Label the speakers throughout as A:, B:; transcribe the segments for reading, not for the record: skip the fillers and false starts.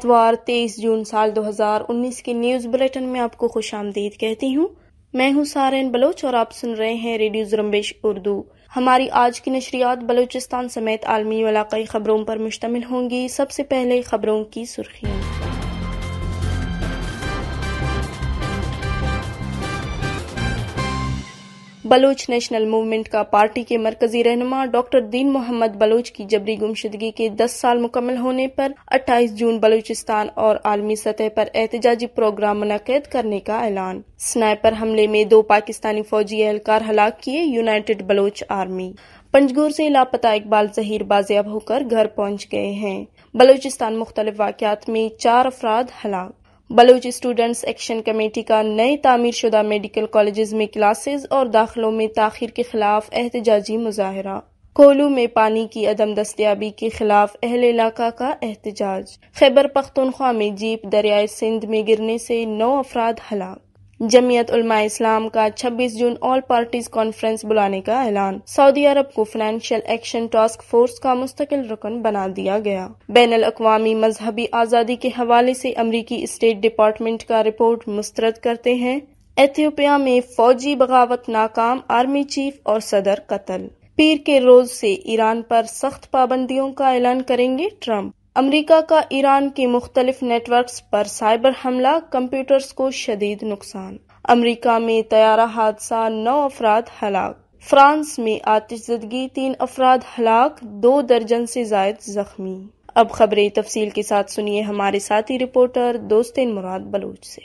A: اتوار 23 جون سال 2019 کے نیوز بلیٹن میں آپ کو خوش آمدید کہتی ہوں۔ میں ہوں سارین بلوچ اور آپ سن رہے ہیں ریڈیو زرمبیش اردو۔ ہماری آج کی نشریات بلوچستان سمیت عالمی و علاقائی خبروں پر مشتمل ہوں گی۔ سب سے پہلے خبروں کی سرخیاں۔ بلوچ نیشنل موومنٹ کا پارٹی کے مرکزی رہنما ڈاکٹر دین محمد بلوچ کی جبری گمشدگی کے 10 سال مکمل ہونے پر 28 جون بلوچستان اور عالمی سطح پر احتجاجی پروگرام منعقد کرنے کا اعلان۔ سنائپر حملے میں 2 پاکستانی فوجی اہلکار ہلاک کیے، یونائٹڈ بلوچ آرمی۔ پنجگور سے لاپتہ اقبال ظہیر بازیاب ہو کر گھر پہنچ گئے ہیں۔ بلوچستان مختلف واقعات میں 4 افراد ہلاک۔ بلوچ اسٹوڈنٹس ایکشن کمیٹی کا نئے تعمیر شدہ میڈیکل کالجز میں کلاسز اور داخلوں میں تاخیر کے خلاف احتجاجی مظاہرہ۔ کولو میں پانی کی عدم دستیابی کے خلاف اہل علاقہ کا احتجاج۔ خیبر پختونخوا میں جیپ دریائے سندھ میں گرنے سے 9 افراد ہلاک۔ جمعیت علماء اسلام کا 26 جون آل پارٹیز کانفرنس بلانے کا اعلان۔ سعودی عرب کو فائنینشیل ایکشن ٹاسک فورس کا مستقل رکن بنا دیا گیا۔ بین الاقوامی مذہبی آزادی کے حوالے سے امریکی اسٹیٹ ڈپارٹمنٹ کا رپورٹ مسترد کرتے ہیں۔ ایتھوپیا میں فوجی بغاوت ناکام، آرمی چیف اور صدر قتل۔ پیر کے روز سے ایران پر سخت پابندیوں کا اعلان کریں گے ٹرمپ۔ امریکہ کا ایران کے مختلف نیٹ ورکس پر سائبر حملہ، کمپیوٹرز کو شدید نقصان۔ امریکہ میں طیارہ حادثہ، 9 افراد ہلاک۔ فرانس میں آتش زدگی، 3 افراد ہلاک، 2 درجن سے زائد زخمی۔ اب خبریں تفصیل کے ساتھ سنیے ہمارے ساتھی رپورٹر دوستین مراد بلوچ سے۔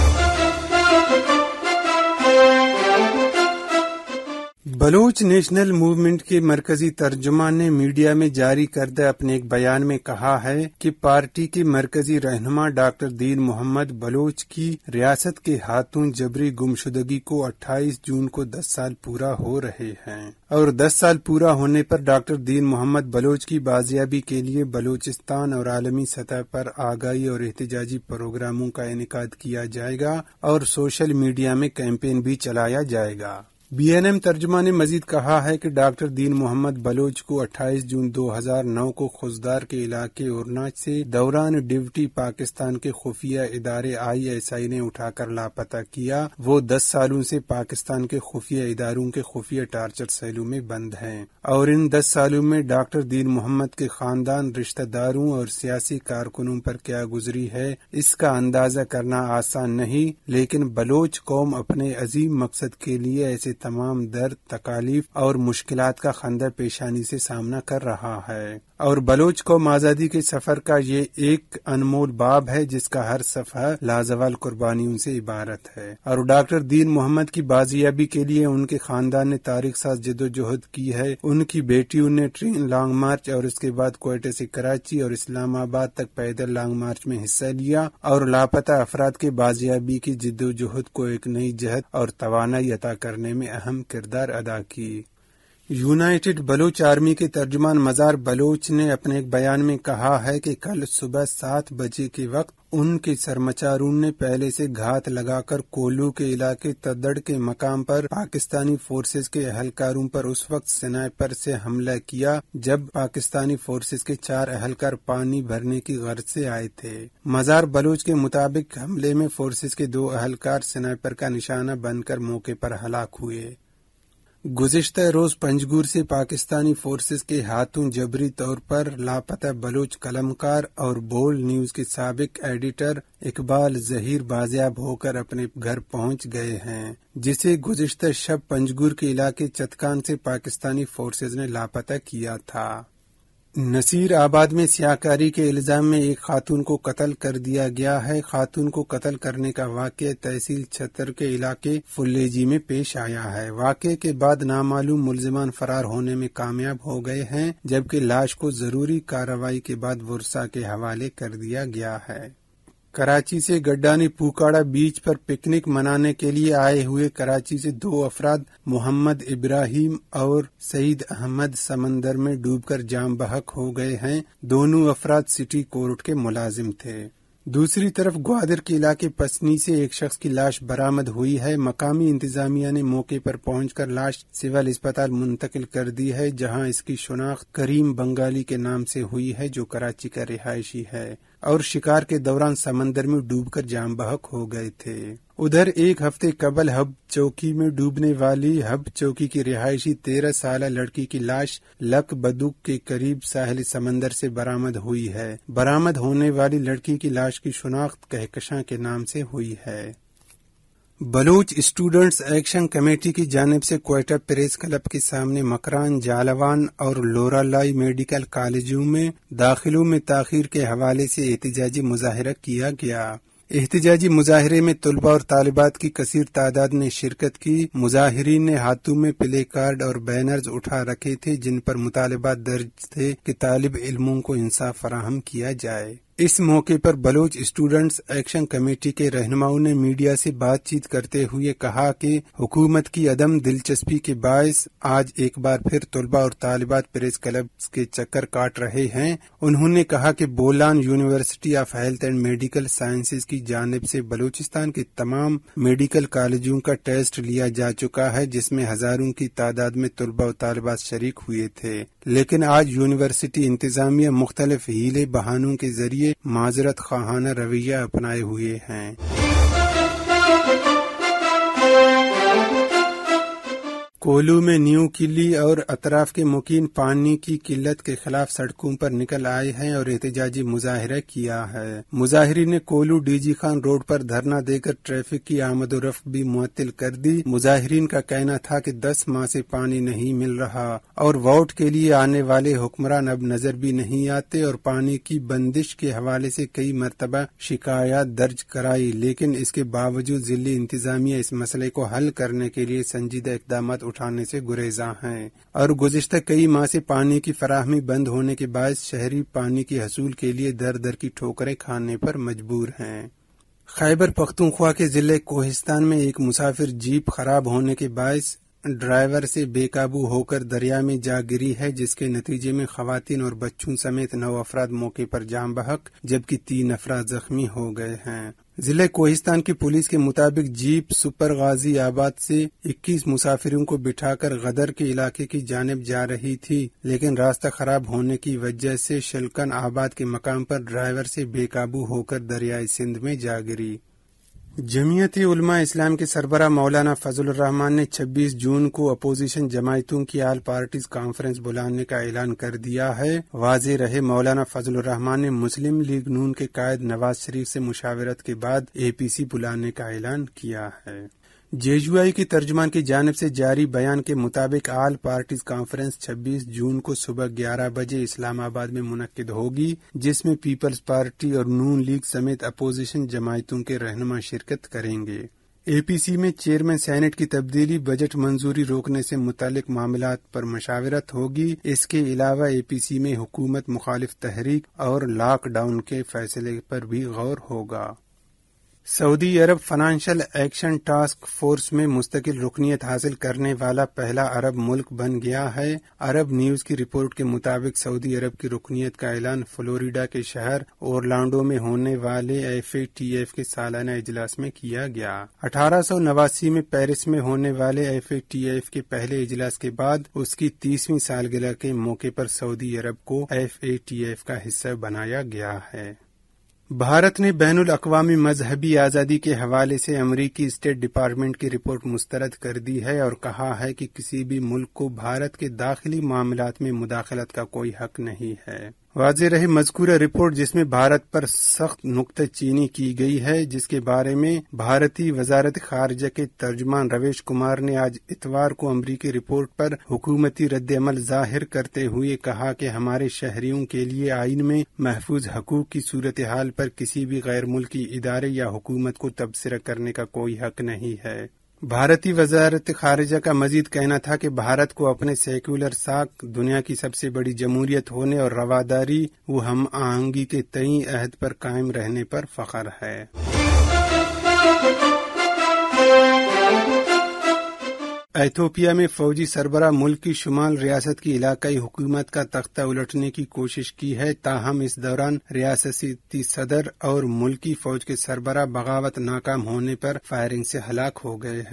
B: بلوچ نیشنل موومنٹ کے مرکزی ترجمان نے میڈیا میں جاری کردہ اپنے ایک بیان میں کہا ہے کہ پارٹی کے مرکزی رہنما ڈاکٹر دین محمد بلوچ کی ریاست کے ہاتھوں جبری گمشدگی کو 28 جون کو 10 سال پورا ہو رہے ہیں، اور 10 سال پورا ہونے پر ڈاکٹر دین محمد بلوچ کی بازیابی کے لیے بلوچستان اور عالمی سطح پر آگاہی اور احتجاجی پروگراموں کا انعقاد کیا جائے گا اور سوشل میڈیا میں کیمپین بھی چلایا جائے گا۔ بی این ایم ترجمہ نے مزید کہا ہے کہ ڈاکٹر دین محمد بلوچ کو 28 جون 2009 کو خوزدار کے علاقے اورناچ سے دوران ڈیوٹی پاکستان کے خفیہ ادارے ISI نے اٹھا کر لاپتہ کیا۔ وہ 10 سالوں سے پاکستان کے خفیہ اداروں کے خفیہ ٹارچر سیلوں میں بند ہیں، اور ان 10 سالوں میں ڈاکٹر دین محمد کے خاندان، رشتہ داروں اور سیاسی کارکنوں پر کیا گزری ہے، اس کا اندازہ کرنا آسان نہیں، لیکن بلوچ قوم اپنے عظیم مقصد کے لیے ایسے تمام درد، تکالیف اور مشکلات کا خندہ پیشانی سے سامنا کر رہا ہے، اور بلوچ قوم آزادی کے سفر کا یہ ایک انمول باب ہے جس کا ہر صفحہ لازوال قربانیوں سے عبارت ہے، اور ڈاکٹر دین محمد کی بازیابی کے لیے ان کے خاندان نے تاریخ ساز جدوجہد کی ہے۔ ان کی بیٹیوں نے ٹرین لانگ مارچ اور اس کے بعد کوئٹہ سے کراچی اور اسلام آباد تک پیدل لانگ مارچ میں حصہ لیا، اور لاپتہ افراد کے بازیابی کی جدوجہد کو ایک نئی جہت اور توانائی عطا کرنے میں اہم کردار ادا کی۔ یونائٹڈ بلوچ آرمی کے ترجمان مزار بلوچ نے اپنے ایک بیان میں کہا ہے کہ کل صبح 7 بجے کے وقت ان کے سرمچاروں نے پہلے سے گھات لگا کر کولو کے علاقے تدڑ کے مقام پر پاکستانی فورسز کے اہلکاروں پر اس وقت سنائپر سے حملہ کیا جب پاکستانی فورسز کے 4 اہلکار پانی بھرنے کی غرض سے آئے تھے۔ مزار بلوچ کے مطابق حملے میں فورسز کے 2 اہلکار سنائپر کا نشانہ بن کر موقع پر ہلاک ہوئے۔ گزشتہ روز پنجگور سے پاکستانی فورسز کے ہاتھوں جبری طور پر لاپتہ بلوچ قلمکار اور بول نیوز کے سابق ایڈیٹر اقبال ظہیر بازیاب ہو کر اپنے گھر پہنچ گئے ہیں، جسے گزشتہ شب پنجگور کے علاقے چتکان سے پاکستانی فورسز نے لاپتہ کیا تھا۔ نصیر آباد میں سیاہکاری کے الزام میں ایک خاتون کو قتل کر دیا گیا ہے۔ خاتون کو قتل کرنے کا واقعہ تحصیل چھتر کے علاقے فلیجی میں پیش آیا ہے۔ واقعے کے بعد نامعلوم ملزمان فرار ہونے میں کامیاب ہو گئے ہیں، جبکہ لاش کو ضروری کارروائی کے بعد ورثاء کے حوالے کر دیا گیا ہے۔ کراچی سے گڈانی پوکاڑا بیچ پر پکنک منانے کے لیے آئے ہوئے کراچی سے 2 افراد محمد ابراہیم اور سعید احمد سمندر میں ڈوب کر جاں بحق ہو گئے ہیں۔ دونوں افراد سٹی کورٹ کے ملازم تھے۔ دوسری طرف گوادر کے علاقے پسنی سے ایک شخص کی لاش برآمد ہوئی ہے۔ مقامی انتظامیہ نے موقع پر پہنچ کر لاش سول اسپتال منتقل کر دی ہے، جہاں اس کی شناخت کریم بنگالی کے نام سے ہوئی ہے، جو کراچی کا رہائشی ہے۔ اور شکار کے دوران سمندر میں ڈوب کر جان بحق ہو گئے تھے۔ ادھر ایک ہفتے قبل ہب چوکی میں ڈوبنے والی ہب چوکی کی رہائشی 13 سالہ لڑکی کی لاش لک بدوک کے قریب ساحل سمندر سے برآمد ہوئی ہے۔ برآمد ہونے والی لڑکی کی لاش کی شناخت کہکشاں کے نام سے ہوئی ہے۔ بلوچ اسٹوڈنٹس ایکشن کمیٹی کی جانب سے کوئٹہ پریس کلب کے سامنے مکران، جالوان اور لورالائی میڈیکل کالجوں میں داخلوں میں تاخیر کے حوالے سے احتجاجی مظاہرہ کیا گیا۔ احتجاجی مظاہرے میں طلباء اور طالبات کی کثیر تعداد نے شرکت کی۔ مظاہرین نے ہاتھوں میں پلے کارڈ اور بینرز اٹھا رکھے تھے جن پر مطالبات درج تھے کہ طالب علموں کو انصاف فراہم کیا جائے۔ اس موقع پر بلوچ اسٹوڈنٹس ایکشن کمیٹی کے رہنماؤں نے میڈیا سے بات چیت کرتے ہوئے کہا کہ حکومت کی عدم دلچسپی کے باعث آج ایک بار پھر طلباء اور طالبات پریس کلبس کے چکر کاٹ رہے ہیں۔ انہوں نے کہا کہ Bolan university of health and medical sciences کی جانب سے بلوچستان کے تمام میڈیکل کالجوں کا ٹیسٹ لیا جا چکا ہے جس میں ہزاروں کی تعداد میں طلباء و طالبات شریک ہوئے تھے، لیکن آج یونیورسٹی انتظامیہ مختلف ہیلے بہانوں کے ذریعے معذرت خواہانہ رویہ اپنائے ہوئے ہیں۔ کولو میں نیو قلعی اور اطراف کے مقیم پانی کی قلت کے خلاف سڑکوں پر نکل آئے ہیں اور احتجاجی مظاہرہ کیا ہے۔ مظاہرین نے Kohlu D G Khan road پر دھرنا دے کر ٹریفک کی آمد و رفت بھی معطل کر دی۔ مظاہرین کا کہنا تھا کہ 10 ماہ سے پانی نہیں مل رہا اور ووٹ کے لیے آنے والے حکمران اب نظر بھی نہیں آتے، اور پانی کی بندش کے حوالے سے کئی مرتبہ شکایات درج کرائی، لیکن اس کے باوجود ضلعی انتظامیہ اس مسئلے کو حل کرنے کے لیے سنجیدہ اقدامات اٹھانے سے گریزاں ہیں، اور گزشتہ کئی ماہ سے پانی کی فراہمی بند ہونے کے باعث شہری پانی کے حصول کے لیے در در کی ٹھوکریں کھانے پر مجبور ہیں۔ خیبر پختونخوا کے ضلع کوہستان میں ایک مسافر جیپ خراب ہونے کے باعث ڈرائیور سے بے قابو ہو کر دریا میں جا گری ہے، جس کے نتیجے میں خواتین اور بچوں سمیت 9 افراد موقع پر جان بحق جبکہ 3 افراد زخمی ہو گئے ہیں۔ ضلع کوہستان کی پولیس کے مطابق جیپ سپر غازی آباد سے 21 مسافروں کو بٹھا کر غدر کے علاقے کی جانب جا رہی تھی، لیکن راستہ خراب ہونے کی وجہ سے شلکن آباد کے مقام پر ڈرائیور سے بے قابو ہو کر دریائے سندھ میں جا گری۔ جمعیت علماء اسلام کے سربراہ مولانا فضل الرحمان نے 26 جون کو اپوزیشن جماعتوں کی آل پارٹیز کانفرنس بلانے کا اعلان کر دیا ہے۔ واضح رہے، مولانا فضل الرحمان نے مسلم لیگ نون کے قائد نواز شریف سے مشاورت کے بعد APC بلانے کا اعلان کیا ہے۔ JUI کی ترجمان کی جانب سے جاری بیان کے مطابق آل پارٹیز کانفرنس 26 جون کو صبح 11 بجے اسلام آباد میں منعقد ہوگی، جس میں پیپلز پارٹی اور نون لیگ سمیت اپوزیشن جماعتوں کے رہنما شرکت کریں گے۔ APC میں چیئرمین سینٹ کی تبدیلی، بجٹ منظوری روکنے سے متعلق معاملات پر مشاورت ہوگی۔ اس کے علاوہ APC میں حکومت مخالف تحریک اور لاک ڈاؤن کے فیصلے پر بھی غور ہوگا۔ سعودی عرب فائنانشل ایکشن ٹاسک فورس میں مستقل رکنیت حاصل کرنے والا پہلا عرب ملک بن گیا ہے۔ عرب نیوز کی رپورٹ کے مطابق سعودی عرب کی رکنیت کا اعلان فلوریڈا کے شہر اورلانڈو میں ہونے والے FATF کے سالانہ اجلاس میں کیا گیا۔ 1889 میں پیرس میں ہونے والے FATF کے پہلے اجلاس کے بعد اس کی 30ویں سالگرہ کے موقع پر سعودی عرب کو FATF کا حصہ بنایا گیا ہے۔ بھارت نے بین الاقوامی مذہبی آزادی کے حوالے سے امریکی اسٹیٹ ڈپارٹمنٹ کی رپورٹ مسترد کر دی ہے اور کہا ہے کہ کسی بھی ملک کو بھارت کے داخلی معاملات میں مداخلت کا کوئی حق نہیں ہے۔ واضح رہے، مذکورہ رپورٹ جس میں بھارت پر سخت نکتہ چینی کی گئی ہے، جس کے بارے میں بھارتی وزارت خارجہ کے ترجمان رویش کمار نے آج اتوار کو امریکی رپورٹ پر حکومتی رد عمل ظاہر کرتے ہوئے کہا کہ ہمارے شہریوں کے لیے آئین میں محفوظ حقوق کی صورتحال پر کسی بھی غیر ملکی ادارے یا حکومت کو تبصرہ کرنے کا کوئی حق نہیں ہے۔ بھارتی وزارت خارجہ کا مزید کہنا تھا کہ بھارت کو اپنے سیکولر ساکھ، دنیا کی سب سے بڑی جمہوریت ہونے اور رواداری و ہم آہنگی کے تئیں عہد پر قائم رہنے پر فخر ہے۔ ایتھوپیا میں فوجی سربراہ ملک کی شمال ریاست کی علاقائی حکومت کا تختہ الٹنے کی کوشش کی ہے، تاہم اس دوران ریاستی صدر اور ملکی فوج کے سربراہ بغاوت ناکام ہونے پر فائرنگ سے ہلاک ہو گئے ہیں۔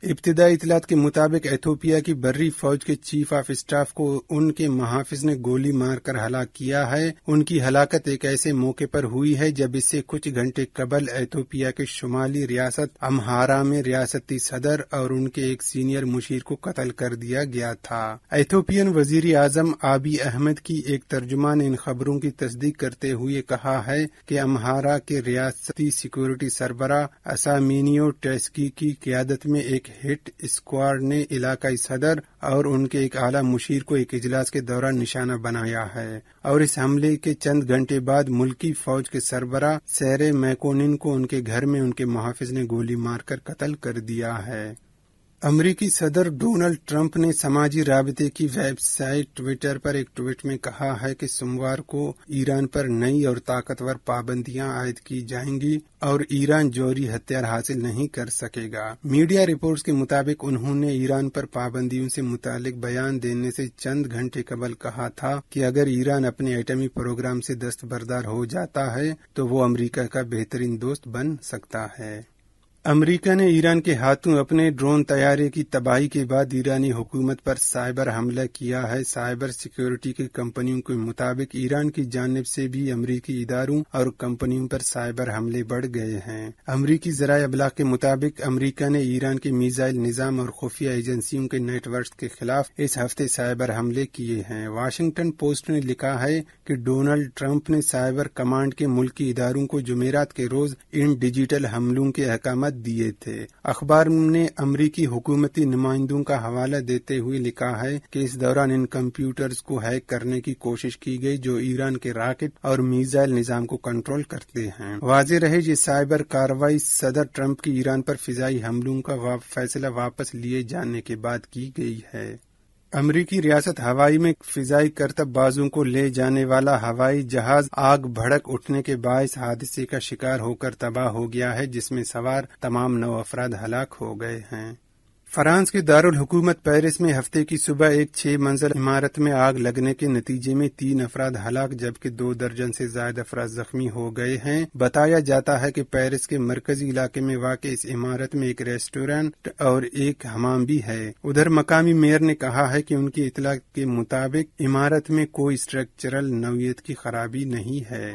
B: ابتدائی اطلاعات کے مطابق ایتھوپیا کی بری فوج کے چیف آف اسٹاف کو ان کے محافظ نے گولی مار کر ہلاک کیا ہے۔ ان کی ہلاکت ایک ایسے موقع پر ہوئی ہے جب اس سے کچھ گھنٹے قبل ایتھوپیا کے شمالی ریاست امہارا میں ریاستی صدر اور ان کے ایک سینئر مشیر کو قتل کر دیا گیا تھا۔ ایتھوپین وزیر اعظم آبی احمد کی ایک ترجمان نے ان خبروں کی تصدیق کرتے ہوئے کہا ہے کہ امہارا کے ریاستی سیکورٹی سربراہ اسامینیو ٹیسکی کی قیادت میں ایک ہٹ اسکواڈ نے علاقائی صدر اور ان کے ایک اعلیٰ مشیر کو ایک اجلاس کے دوران نشانہ بنایا ہے، اور اس حملے کے چند گھنٹے بعد ملکی فوج کے سربراہ سیرے میکونن کو ان کے گھر میں ان کے محافظ نے گولی مار کر قتل کر دیا ہے۔ امریکی صدر ڈونلڈ ٹرمپ نے سماجی رابطے کی ویب سائٹ ٹویٹر پر ایک ٹویٹ میں کہا ہے کہ سوموار کو ایران پر نئی اور طاقتور پابندیاں عائد کی جائیں گی اور ایران جوہری ہتھیار حاصل نہیں کر سکے گا۔ میڈیا رپورٹس کے مطابق انہوں نے ایران پر پابندیوں سے متعلق بیان دینے سے چند گھنٹے قبل کہا تھا کہ اگر ایران اپنے ایٹمی پروگرام سے دستبردار ہو جاتا ہے تو وہ امریکہ کا بہترین دوست بن سکتا ہے۔ امریکہ نے ایران کے ہاتھوں اپنے ڈرون طیارے کی تباہی کے بعد ایرانی حکومت پر سائبر حملہ کیا ہے۔ سائبر سیکیورٹی کی کمپنیوں کے مطابق ایران کی جانب سے بھی امریکی اداروں اور کمپنیوں پر سائبر حملے بڑھ گئے ہیں۔ امریکی ذرائع ابلاغ کے مطابق امریکہ نے ایران کے میزائل نظام اور خفیہ ایجنسیوں کے نیٹ ورکس کے خلاف اس ہفتے سائبر حملے کیے ہیں۔ واشنگٹن پوسٹ نے لکھا ہے کہ ڈونلڈ ٹرمپ نے سائبر کمانڈ کے ملکی اداروں کو جمعرات کے روز ان ڈیجیٹل حملوں کے احکامات دیے تھے۔ اخبار نے امریکی حکومتی نمائندوں کا حوالہ دیتے ہوئے لکھا ہے کہ اس دوران ان کمپیوٹرز کو ہیک کرنے کی کوشش کی گئی جو ایران کے راکٹ اور میزائل نظام کو کنٹرول کرتے ہیں۔ واضح رہے یہ سائبر کارروائی صدر ٹرمپ کی ایران پر فضائی حملوں کا فیصلہ واپس لیے جانے کے بعد کی گئی ہے۔ امریکی ریاست ہوائی میں فضائی کرتب بازوں کو لے جانے والا ہوائی جہاز آگ بھڑک اٹھنے کے باعث حادثے کا شکار ہو کر تباہ ہو گیا ہے، جس میں سوار تمام 9 افراد ہلاک ہو گئے ہیں۔ فرانس کے دارالحکومت پیرس میں ہفتے کی صبح ایک 6 منزل عمارت میں آگ لگنے کے نتیجے میں 3 افراد ہلاک جبکہ 2 درجن سے زائد افراد زخمی ہو گئے ہیں۔ بتایا جاتا ہے کہ پیرس کے مرکزی علاقے میں واقع اس عمارت میں ایک ریسٹورینٹ اور ایک حمام بھی ہے۔ ادھر مقامی میئر نے کہا ہے کہ ان کی اطلاع کے مطابق عمارت میں کوئی اسٹرکچرل نوعیت کی خرابی نہیں ہے۔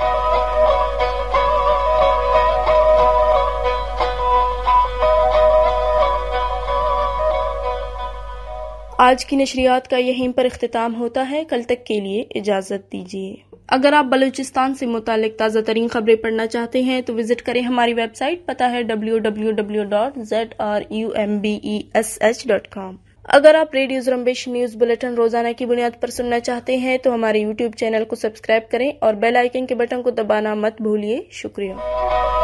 A: آج کی نشریات کا یہیں پر اختتام ہوتا ہے۔ کل تک کے لیے اجازت دیجیے۔ اگر آپ بلوچستان سے متعلق تازہ ترین خبریں پڑھنا چاہتے ہیں تو وزٹ کریں ہماری ویب سائٹ، پتہ ہے www.zrumbes.com۔ اگر آپ ریڈیو زرمبیش نیوز بلیٹن روزانہ کی بنیاد پر سننا چاہتے ہیں تو ہمارے یوٹیوب چینل کو سبسکرائب کریں اور بیل آئیکن کے بٹن کو دبانا مت بھولیے۔ شکریہ۔